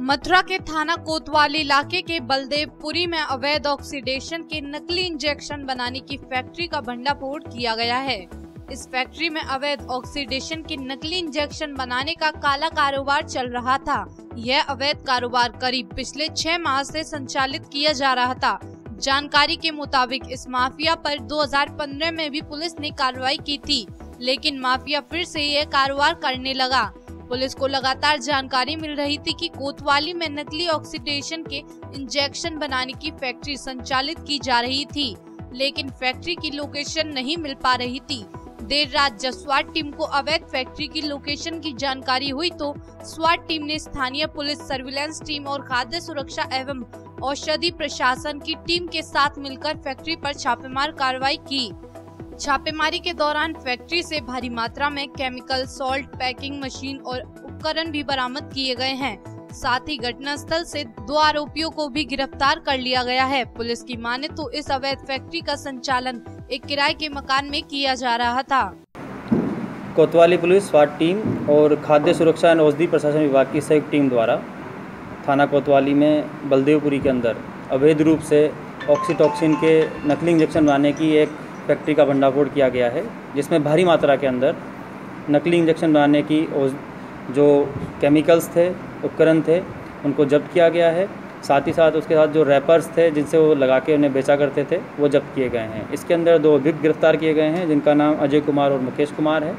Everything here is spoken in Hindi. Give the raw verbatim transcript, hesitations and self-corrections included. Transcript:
मथुरा के थाना कोतवाली इलाके के बलदेवपुरी में अवैध ऑक्सीडेशन के नकली इंजेक्शन बनाने की फैक्ट्री का भंडाफोड़ किया गया है। इस फैक्ट्री में अवैध ऑक्सीडेशन के नकली इंजेक्शन बनाने का काला कारोबार चल रहा था। यह अवैध कारोबार करीब पिछले छह माह से संचालित किया जा रहा था। जानकारी के मुताबिक इस माफिया पर दो हज़ार पंद्रह में भी पुलिस ने कार्रवाई की थी, लेकिन माफिया फिर से यह कारोबार करने लगा। पुलिस को लगातार जानकारी मिल रही थी कि कोतवाली में नकली ऑक्सीडेशन के इंजेक्शन बनाने की फैक्ट्री संचालित की जा रही थी, लेकिन फैक्ट्री की लोकेशन नहीं मिल पा रही थी। देर रात जब स्वाट टीम को अवैध फैक्ट्री की लोकेशन की जानकारी हुई तो स्वाट टीम ने स्थानीय पुलिस, सर्विलांस टीम और खाद्य सुरक्षा एवं औषधि प्रशासन की टीम के साथ मिलकर फैक्ट्री पर छापेमार कार्रवाई की। छापेमारी के दौरान फैक्ट्री से भारी मात्रा में केमिकल, सॉल्ट, पैकिंग मशीन और उपकरण भी बरामद किए गए हैं। साथ ही घटनास्थल से दो आरोपियों को भी गिरफ्तार कर लिया गया है। पुलिस की माने तो इस अवैध फैक्ट्री का संचालन एक किराए के मकान में किया जा रहा था। कोतवाली पुलिस, स्वाट टीम और खाद्य सुरक्षा एवं औषधि प्रशासन विभाग की संयुक्त टीम द्वारा थाना कोतवाली में बलदेवपुरी के अंदर अवैध रूप से ऑक्सीटॉक्सिन के नकली इंजेक्शन बनाने की एक फैक्ट्री का भंडाफोड़ किया गया है, जिसमें भारी मात्रा के अंदर नकली इंजेक्शन बनाने की जो केमिकल्स थे, उपकरण थे, उनको जब्त किया गया है। साथ ही साथ उसके साथ जो रैपर्स थे जिनसे वो लगा के उन्हें बेचा करते थे, वो जब्त किए गए हैं। इसके अंदर दो अभियुक्त गिरफ्तार किए गए हैं, जिनका नाम अजय कुमार और मुकेश कुमार है।